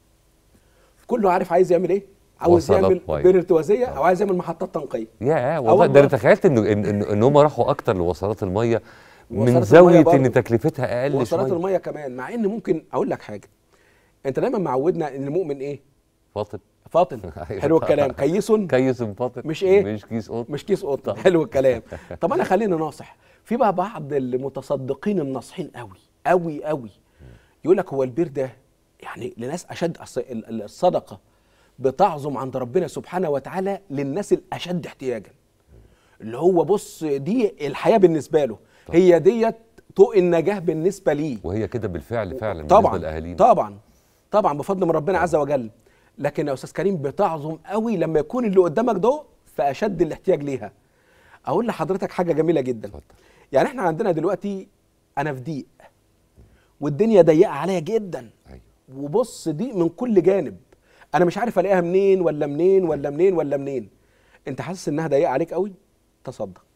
كله عارف عايز يعمل ايه؟ عاوز يعمل بئر ارتوازيه او عايز يعمل محطات تنقيه. يا والله ده انا تخيلت انه ان ان, إن هم راحوا اكتر لوصلات الميه من وصلات زاويه المية ان تكلفتها اقل شويه. وصلات الميه كمان، مع ان ممكن اقول لك حاجه، انت دايما معودنا ان المؤمن ايه؟ فاطن فاطن. حلو الكلام. كيس كيس فاطن مش ايه؟ مش كيس قطن. مش كيس قطن. حلو الكلام. طب انا خليني ناصح. في بقى بعض المتصدقين الناصحين قوي قوي قوي يقول لك هو البير ده يعني لناس اشد الصدقه بتعظم عند ربنا سبحانه وتعالى للناس الاشد احتياجا، اللي هو بص دي الحياه بالنسبه له. طبعا. هي ديت طوق النجاه بالنسبه ليه، وهي كده بالفعل فعلا طبعا بالنسبه لاهالينا. طبعا طبعا بفضل من ربنا عز وجل. لكن يا استاذ كريم بتعظم قوي لما يكون اللي قدامك ده في اشد الاحتياج ليها. اقول لحضرتك حاجه جميله جدا. فضل. يعني احنا عندنا دلوقتي انا في ضيق والدنيا ضيقه عليا جدا. أيوة. وبص ضيق من كل جانب، انا مش عارف الاقيها منين ولا منين ولا منين ولا منين. انت حاسس انها ضيقه عليك قوي؟ تصدق.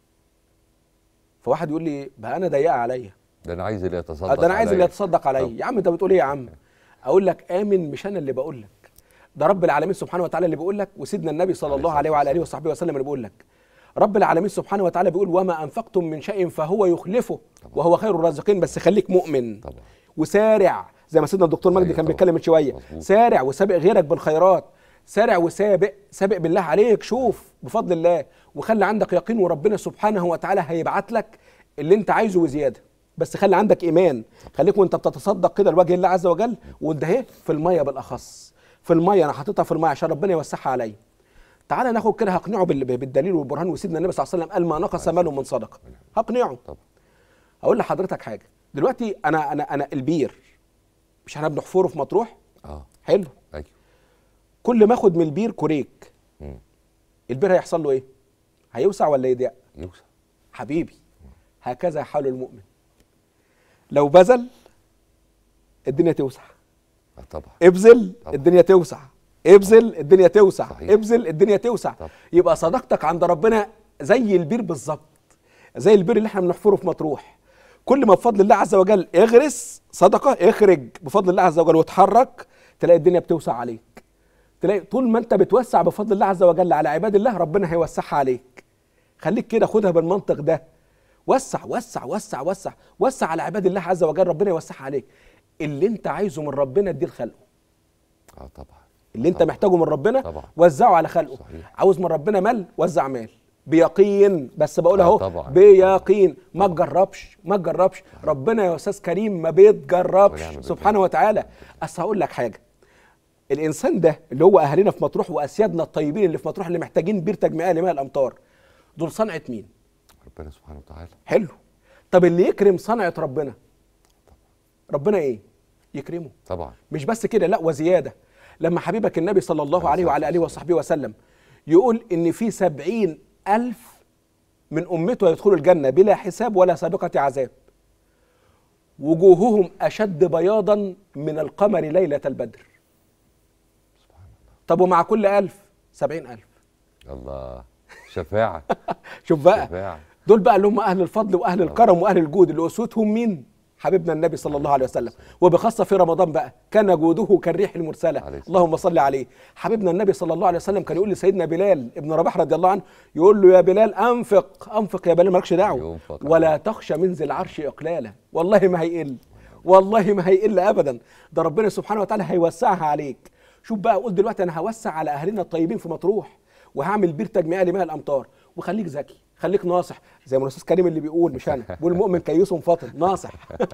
فواحد يقول لي بقى انا ضيقه عليا، ده انا عايز اللي يتصدق ده انا عايز اللي يتصدق عليا. طب. يا عم انت بتقول ايه يا عم؟ اقول لك امن، مش انا اللي بقول لك، ده رب العالمين سبحانه وتعالى اللي بيقول لك، وسيدنا النبي صلى الله عليه وعلى اله وصحبه وسلم اللي بيقول لك. رب العالمين سبحانه وتعالى بيقول وما انفقتم من شيء فهو يخلفه وهو خير الرازقين. بس خليك مؤمن طبعا. وسارع زي ما سيدنا الدكتور مجدي كان بيتكلم من شويه. مظبوط. سارع وسابق غيرك بالخيرات، سارع وسابق سابق بالله عليك. شوف بفضل الله وخلي عندك يقين، وربنا سبحانه وتعالى هيبعت لك اللي انت عايزه وزياده. بس خلي عندك ايمان، خليك وانت بتتصدق كده لوجه الله عز وجل. وده اهي في الميه بالاخص، في الميه انا حاططها في الميه عشان ربنا يوسعها عليا. تعالى ناخد كده هقنعه بالدليل والبرهان. وسيدنا النبي صلى الله عليه وسلم قال ما نقص مال من صدقه. هقنعه. اقول لحضرتك حاجه دلوقتي، انا انا انا البير مش احنا بنحفره في مطروح؟ اه حلو. ايوه. كل ما اخد من البير كوريك مم. البير هيحصل له ايه؟ هيوسع ولا يضيق؟ يوسع حبيبي. مم. هكذا حال المؤمن، لو بذل الدنيا توسع. آه طبعا. ابذل طبعا. الدنيا توسع، ابذل الدنيا توسع. صحيح. ابذل الدنيا توسع. طبعا. يبقى صدقتك عند ربنا زي البير بالظبط، زي البير اللي احنا بنحفره في مطروح. كل ما بفضل الله عز وجل اغرس صدقه، اخرج بفضل الله عز وجل واتحرك، تلاقي الدنيا بتوسع عليك. تلاقي طول ما انت بتوسع بفضل الله عز وجل على عباد الله ربنا هيوسعها عليك. خليك كده خدها بالمنطق ده، وسع وسع وسع وسع وسع على عباد الله عز وجل ربنا يوسعها عليك. اللي انت عايزه من ربنا اديه لخلقه. اه طبعا. اللي انت طبعا. محتاجه من ربنا طبعا. وزعه على خلقه. صحيح. عاوز من ربنا مال، وزع مال بيقين. بس بقول اهو آه بيقين. ما تجربش ما تجربش ربنا يا استاذ كريم ما بيتجربش سبحانه وتعالى. اصل هقول لك حاجه، الانسان ده اللي هو اهالينا في مطروح واسيادنا الطيبين اللي في مطروح اللي محتاجين بير تجميعيه لماء الامطار، دول صنعه مين؟ ربنا سبحانه وتعالى. حلو. طب اللي يكرم صنعه ربنا، ربنا ايه؟ يكرمه طبعا. مش بس كده، لا وزياده. لما حبيبك النبي صلى الله عليه وعلى اله وصحبه وسلم يقول ان في سبعين الف من امته يدخلوا الجنه بلا حساب ولا سابقه عذاب، وجوههم اشد بياضا من القمر ليله البدر. طب ومع كل ألف سبعين ألف. الله، شفاعة. شوف بقى شفاعة. دول بقى اللي هم أهل الفضل وأهل الكرم وأهل الجود اللي أسوتهم مين؟ حبيبنا النبي صلى الله عليه وسلم. وبخاصة في رمضان بقى كان جوده كالريح المرسلة، اللهم صل عليه. حبيبنا النبي صلى الله عليه وسلم كان يقول لسيدنا بلال ابن رباح رضي الله عنه، يقول له يا بلال أنفق أنفق يا بلال، مالكش دعوة، ولا تخشى من ذي العرش إقلالا. والله ما هيقل، والله ما هيقل أبدا، ده ربنا سبحانه وتعالى هيوسعها عليك. شوف بقى، قول دلوقتي أنا هوسع على أهلنا الطيبين في مطروح، وهعمل بير تجميع لماء الأمطار، وخليك ذكي، خليك ناصح زي ما الاستاذ كريم اللي بيقول، مش انا بقول المؤمن كيس فاطن ناصح.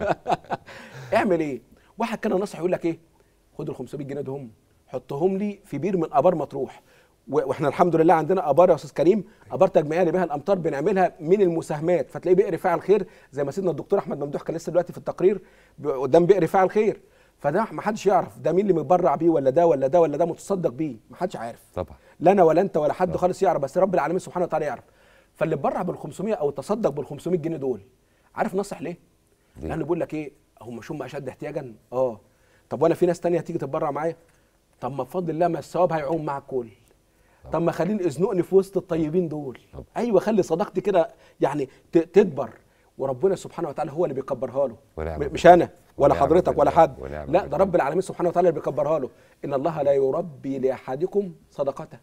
اعمل ايه؟ واحد كان ناصح يقول لك ايه؟ خد ال خمسمية جنيه دهم حطهم لي في بير من ابار مطروح، واحنا الحمد لله عندنا ابار يا استاذ كريم، ابار تجميعيه لمياه الامطار بنعملها من المساهمات، فتلاقيه بئر فاعل خير زي ما سيدنا الدكتور احمد ممدوح كان لسه دلوقتي في التقرير قدام بئر فاعل خير. فده ما حدش يعرف ده مين اللي متبرع بيه، ولا ده ولا ده ولا ده متصدق بيه، ما حدش عارف طبعا، لا انا ولا انت ولا حد خالص يعرف، بس رب العالمين سبحانه وتعالى يعرف. فاللي اتبرع بال خمسمية او تصدق بال خمسمية جنيه دول، عارف نصح ليه؟ ليه؟ لانه بيقول لك ايه؟ هم مش هم اشد احتياجا؟ اه. طب وانا في ناس تانية هتيجي تتبرع معايا؟ طب ما بفضل الله ما الثواب هيعوم مع الكل. طب ما خليني ازنقني في وسط الطيبين دول. طب. ايوه، خلي صداقتي كده يعني تكبر، وربنا سبحانه وتعالى هو اللي بيكبرها له، مش انا ولا حضرتك ولا حد، لا ده رب العالمين سبحانه وتعالى اللي بيكبرها له. ان الله لا يربي لاحدكم صدقته،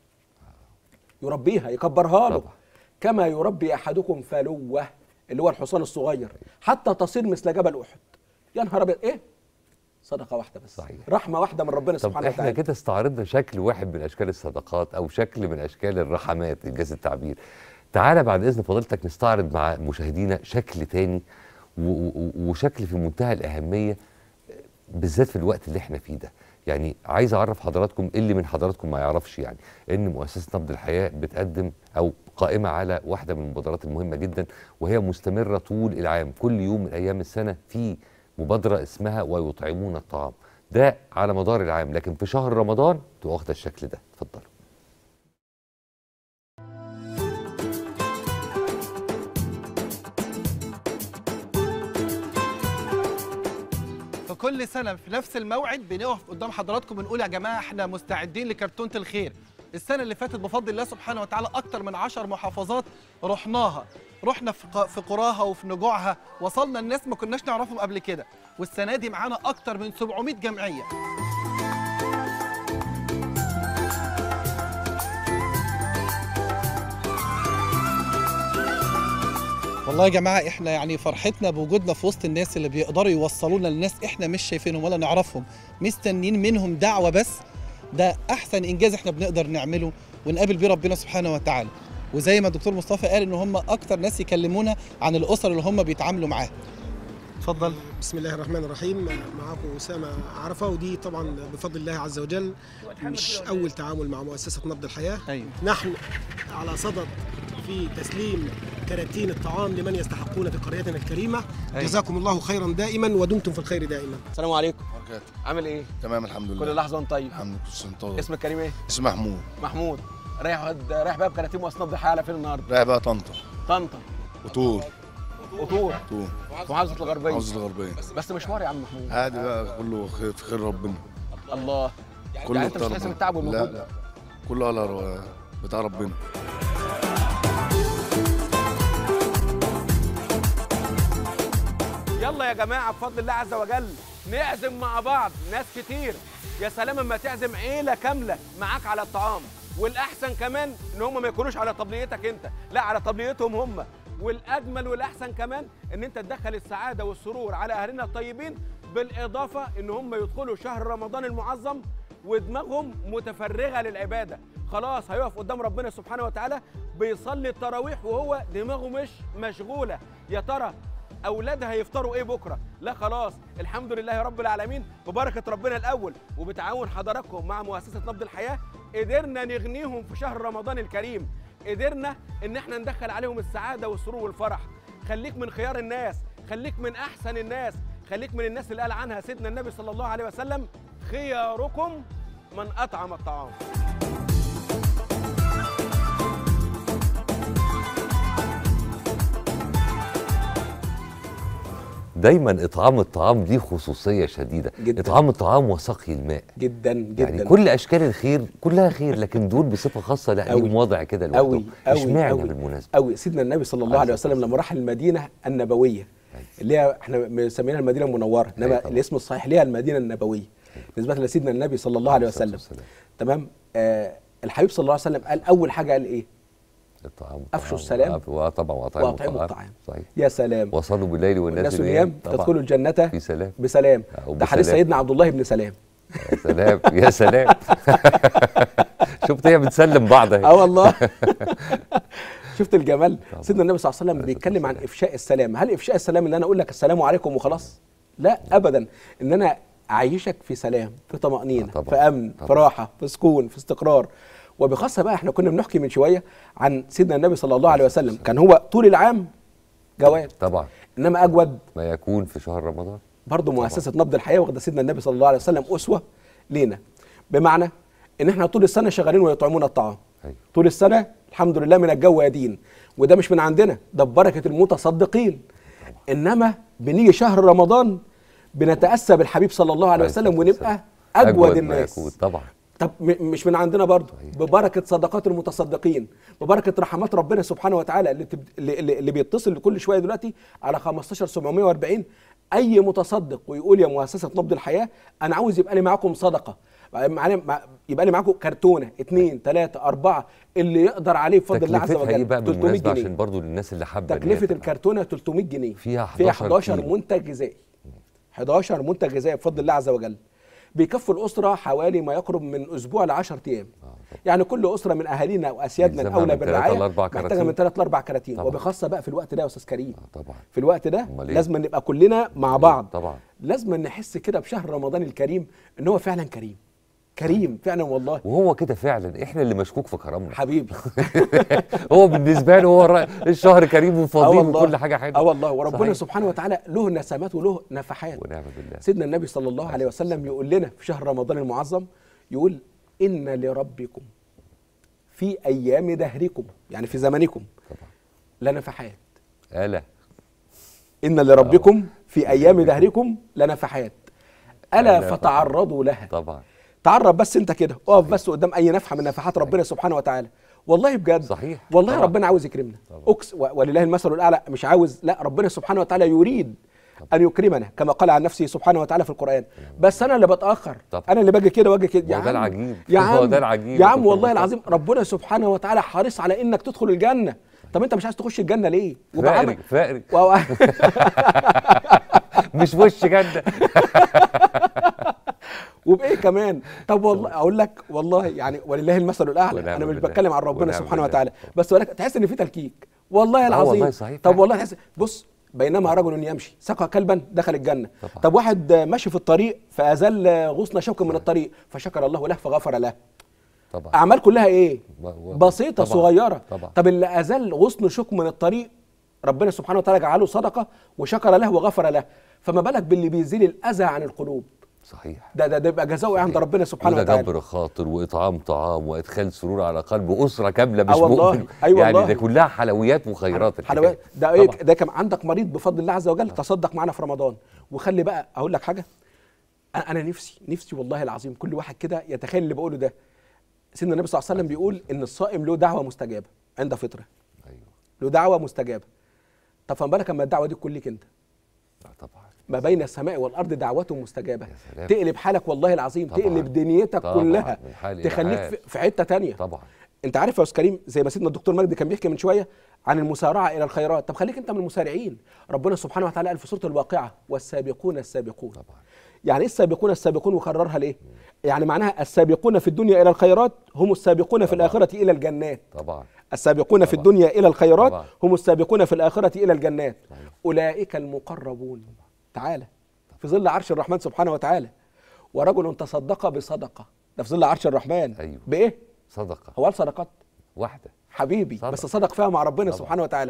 يربيها يكبرها له. طبعا. كما يربي احدكم فلوه اللي هو الحصان الصغير حتى تصير مثل جبل احد. يا نهار ابيض، ايه؟ صدقه واحده بس، صحيح. رحمه واحده من ربنا سبحانه وتعالى. طب احنا كده استعرضنا شكل واحد من اشكال الصدقات او شكل من اشكال الرحمات انجاز التعبير. تعالى بعد اذن فضيلتك نستعرض مع مشاهدينا شكل تاني وشكل في منتهى الاهميه بالذات في الوقت اللي احنا فيه ده. يعني عايز اعرف حضراتكم اللي من حضراتكم ما يعرفش يعني ان مؤسسه نبض الحياه بتقدم او قائمه على واحده من المبادرات المهمه جدا، وهي مستمره طول العام، كل يوم من ايام السنه في مبادره اسمها ويطعمون الطعام. ده على مدار العام، لكن في شهر رمضان تبقى واخده الشكل ده. اتفضلوا. كل سنة في نفس الموعد بنقف قدام حضراتكم بنقول يا جماعة احنا مستعدين لكرتونة الخير. السنة اللي فاتت بفضل الله سبحانه وتعالى أكتر من عشر محافظات رحناها، رحنا في قراها وفي نجوعها، وصلنا الناس ما كناش نعرفهم قبل كده، والسنة دي معانا أكتر من سبعمية جمعية. والله يا جماعة احنا يعني فرحتنا بوجودنا في وسط الناس اللي بيقدروا يوصلونا للناس احنا مش شايفينهم ولا نعرفهم، مستنيين منهم دعوة بس. ده أحسن إنجاز احنا بنقدر نعمله ونقابل بيه ربنا سبحانه وتعالى. وزي ما الدكتور مصطفى قال إن هم أكتر ناس يكلمونا عن الأسر اللي هم بيتعاملوا معاها. اتفضل. بسم الله الرحمن الرحيم. معاكم أسامة عرفة، ودي طبعا بفضل الله عز وجل مش أول تعامل مع مؤسسة نبض الحياة. أيوة. نحن على صدد في تسليم كراتين الطعام لمن يستحقون في قريتنا الكريمة. أيوة. جزاكم الله خيرا دائما ودمتم في الخير دائما. السلام عليكم. عامل ايه؟ تمام الحمد لله. كل لحظة وانت طيب. الحمد لله. اسمك كريم ايه؟ اسمي محمود. محمود. رايح رايح بقى بكراتين مؤسسة نبض الحياة على فين النهارده؟ رايح بقى طنطا. طنطا. وطور. وطور. طور. في محافظة الغربية. محافظة الغربية. بس مشوار يا عم محمود. عادي بقى، كله خير في خير ربنا. الله. كله يعني انت مش حاسس بالتعب والمجهود؟ لا لا. كله على بتاع ربنا. يلا يا جماعه بفضل الله عز وجل نعزم مع بعض ناس كتير. يا سلام اما تعزم عيله كامله معاك على الطعام، والاحسن كمان ان هم ما يكونوش على طبليتك انت، لا على طبليتهم هم. والاجمل والاحسن كمان ان انت تدخل السعاده والسرور على اهلنا الطيبين، بالاضافه ان هم يدخلوا شهر رمضان المعظم ودماغهم متفرغه للعباده، خلاص هيقف قدام ربنا سبحانه وتعالى بيصلي التراويح وهو دماغه مش مشغوله يا ترى اولادها هيفطروا ايه بكره، لا خلاص الحمد لله رب العالمين ببركه ربنا الاول وبتعاون حضراتكم مع مؤسسه نبض الحياه قدرنا نغنيهم في شهر رمضان الكريم، قدرنا ان احنا ندخل عليهم السعاده والسرور والفرح. خليك من خيار الناس، خليك من احسن الناس، خليك من الناس اللي قال عنها سيدنا النبي صلى الله عليه وسلم خياركم من أطعم الطعام. دايما اطعام الطعام ليه خصوصيه شديده جداً. اطعام الطعام وسقي الماء جدا جدا يعني كل اشكال الخير كلها خير، لكن دول بصفه خاصه لا ليهم وضع كده لوحدهم. قوي قوي اشمعنى قوي بالمناسبه قوي سيدنا النبي صلى الله عليه وسلم لما راح المدينه النبويه اللي هي احنا مسمينها المدينه المنوره، انما الاسم الصحيح ليها المدينه النبويه نسبه لسيدنا النبي صلى الله عليه وسلم. تمام. آه الحبيب صلى الله عليه وسلم قال اول حاجه قال ايه؟ الطعام افشوا السلام وطبعا واطعموا الطعام. الطعام. صحيح. يا سلام. وصلوا بالليل والناس والناس نيام تدخلوا الجنه في سلام بسلام. ده حديث سيدنا عبد الله بن سلام. يا سلام يا سلام. شفت هي بتسلم بعض اهي. اه والله. شفت الجمال. سيدنا النبي صلى الله عليه وسلم بيتكلم عن افشاء السلام. هل افشاء السلام ان انا اقول لك السلام عليكم وخلاص؟ لا ابدا، ان انا اعيشك في سلام، في طمأنينة، في امن، في راحه، في سكون، في استقرار. وبخاصه بقى احنا كنا بنحكي من شويه عن سيدنا النبي صلى الله عليه وسلم، كان هو طول العام جواد طبعا، انما اجود ما يكون في شهر رمضان. برضه مؤسسه نبض الحياه واخده سيدنا النبي صلى الله عليه وسلم اسوه لينا، بمعنى ان احنا طول السنه شغالين ويطعمون الطعام. أيوة. طول السنه الحمد لله من الجو يدين، وده مش من عندنا، ده ببركه المتصدقين. انما بنيجي شهر رمضان بنتاسى بالحبيب صلى الله عليه وسلم ونبقى اجود الناس. طبعا. طب مش من عندنا برضه، ببركه صدقات المتصدقين، ببركه رحمات ربنا سبحانه وتعالى اللي تب... اللي, اللي بيتصل كل شويه دلوقتي على خمستاشر سبعمية واربعين اي متصدق ويقول يا مؤسسه نبض الحياه انا عاوز يبقى لي معاكم صدقه، يبقى لي معاكم كرتونه اثنين ثلاثه اربعه اللي يقدر عليه بفضل الله عز وجل. تلتمية جنيه عشان برضه للناس اللي حابه. تكلفه الكرتونه تلتمية جنيه، فيها فيها حداشر منتج غذائي. حداشر منتج غذائي بفضل الله عز وجل. بيكفوا الاسره حوالي ما يقرب من اسبوع ل عشرة ايام. آه يعني كل اسره من اهالينا واسيادنا الاولى بالرعايه محتاجه من ثلاث لاربع كراتين، وبخاصه بقى في الوقت ده يا استاذ كريم. آه طبعا. في الوقت ده لازم نبقى كلنا مع بعض. طبعا. لازم نحس كده بشهر رمضان الكريم ان هو فعلا كريم. كريم فعلا والله. وهو كده فعلا، احنا اللي مشكوك في كرمنا حبيبي. هو بالنسبه له هو الشهر كريم وفضيل وكل حاجه حلوه. اه والله. وربنا صحيح. سبحانه وتعالى له نسمات وله نفحات. ونعم بالله. سيدنا النبي صلى الله عليه وسلم يقول لنا في شهر رمضان المعظم، يقول ان لربكم في ايام دهركم، يعني في زمنكم طبعا لنفحات. الا ان لربكم في ايام دهركم لنفحات الا فتعرضوا لها. طبعا. تعرض بس انت كده، اقف بس قدام اي نفحه من نفحات ربنا سبحانه وتعالى. والله بجد صحيح. والله طبعا. ربنا عاوز يكرمنا. أكس ولله المثل الاعلى، مش عاوز، لا ربنا سبحانه وتعالى يريد طبعا. ان يكرمنا كما قال عن نفسه سبحانه وتعالى في القران. بس انا اللي بتاخر طبعا. انا اللي باجي كده واجي كده. يا عم ده العجيب. يا عم ده العجيب يا عم والله العظيم ربنا سبحانه وتعالى حريص على انك تدخل الجنه. طب انت مش عايز تخش الجنه ليه؟ فقري فقري و... مش وش جنه. وبايه كمان؟ طب والله اقول لك والله يعني ولله المثل الاعلى، انا مش بتكلم عن ربنا سبحانه وتعالى، بس ولك تحس ان في تلكيك والله العظيم. والله صحيح. طب والله تحس، بص بينما رجل يمشي سقى كلبا دخل الجنه. طبعا. طب واحد ماشي في الطريق فازال غصن شوك من الطريق فشكر الله له فغفر له. طبعا. اعمال كلها ايه؟ بسيطه طبعا. صغيره. طبعا. طب اللي ازال غصن شوك من الطريق ربنا سبحانه وتعالى جعله صدقه وشكر له وغفر له، فما بالك باللي بيزيل الاذى عن القلوب. صحيح. ده ده ده يبقى جزاؤه عند ربنا سبحانه وتعالى. ده جبر خاطر واطعام طعام وادخال سرور على قلب اسره كامله مش مؤمن. أيوة يعني والله. ده كلها حلويات وخيرات. حلويات. ده ايه ده كان عندك مريض بفضل الله عز وجل تصدق معنا في رمضان. وخلي بقى اقول لك حاجه، انا نفسي نفسي والله العظيم كل واحد كده يتخيل اللي بقوله ده. سيدنا النبي صلى الله عليه وسلم بيقول ان الصائم له دعوه مستجابه عند فطره. ايوه. له دعوه مستجابه. طب فما بالك اما الدعوه دي تكون ليك انت؟ لا طبعا. ما بين السماء والارض دعوته مستجابه. تقلب حالك والله العظيم. طبعا. تقلب دنيتك طبعا. كلها. تخليك في حته ثانيه. طبعا. انت عارف يا استاذ كريم زي ما سيدنا الدكتور مجدي كان بيحكي من شويه عن المسارعه الى الخيرات، طب خليك انت من المسارعين. ربنا سبحانه وتعالى قال في سوره الواقعه والسابقون السابقون. طبعا. يعني ايه السابقون السابقون وكررها ليه؟ يعني معناها السابقون في الدنيا الى الخيرات هم السابقون في الاخره الى الجنات. طبعا. السابقون طبعا. في الدنيا الى الخيرات طبعا. هم السابقون في الاخره الى الجنات. طبعا. اولئك المقربون. تعالى في ظل عرش الرحمن سبحانه وتعالى. ورجل تصدق بصدقه، ده في ظل عرش الرحمن. أيوه. بايه؟ صدقه. هو قال صدقات واحده حبيبي صدق. بس صدق فيها مع ربنا طبعا. سبحانه وتعالى. طبعا.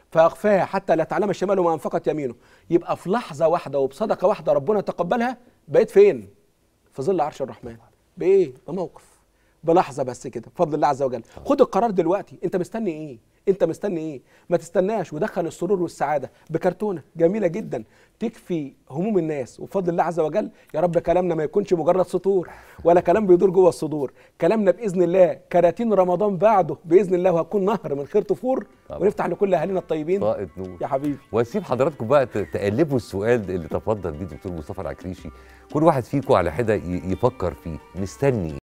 فاخفاها حتى لا تعلم شماله ما انفقت يمينه. يبقى في لحظه واحده وبصدقه واحده ربنا تقبلها، بقيت فين؟ في ظل عرش الرحمن. بايه؟ بموقف، بلحظه بس كده بفضل الله عز وجل. خد القرار دلوقتي. انت مستني ايه؟ انت مستني ايه؟ ما تستناش، ودخل السرور والسعاده بكرتونه جميله جدا تكفي هموم الناس، وبفضل الله عز وجل يا رب كلامنا ما يكونش مجرد سطور ولا كلام بيدور جوه الصدور. كلامنا باذن الله كراتين رمضان بعده باذن الله، وهتكون نهر من خير تفور، ونفتح لكل اهالينا الطيبين طاقة نور يا حبيبي. واسيب حضراتكم بقى تقلبوا السؤال اللي تفضل بيه دكتور مصطفى العكريشي، كل واحد فيكم على حده يفكر فيه، مستني